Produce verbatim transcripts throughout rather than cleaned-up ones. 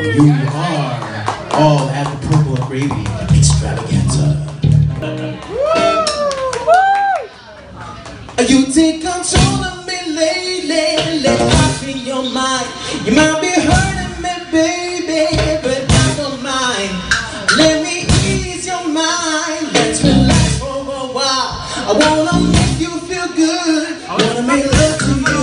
You are all at the Purple and Gravy Extravaganza. You take control of me lately, let me be your mind. You might be hurting me, baby, but I don't mind. Let me ease your mind, let's relax for a while. I wanna make you feel good, I wanna make love to you.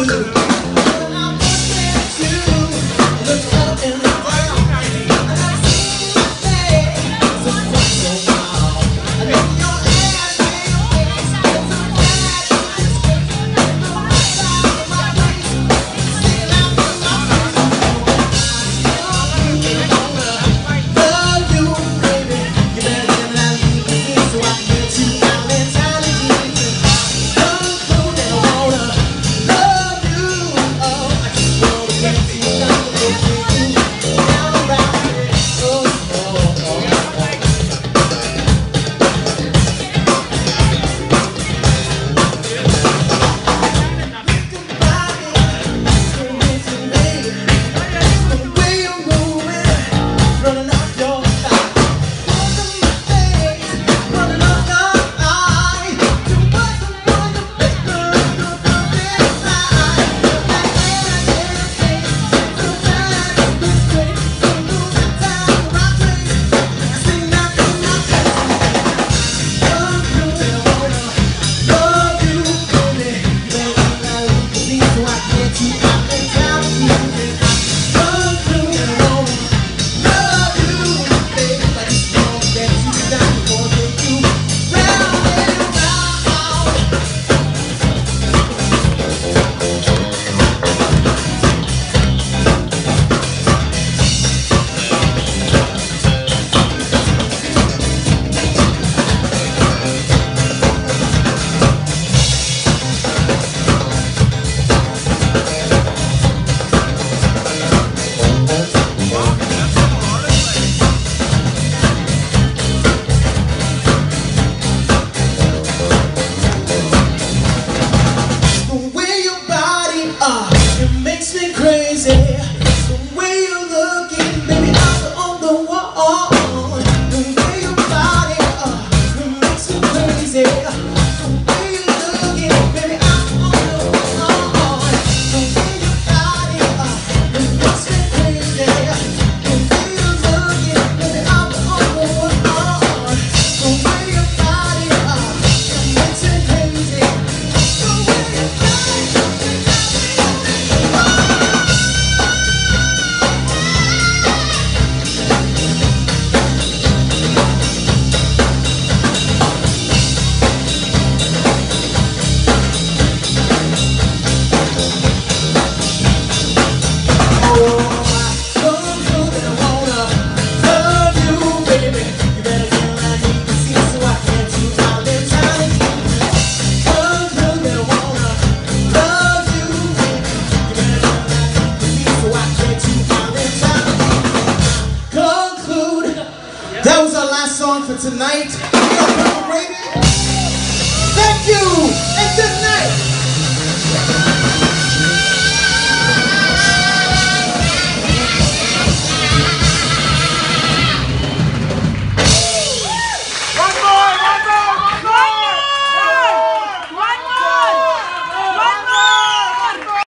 That was our last song for tonight.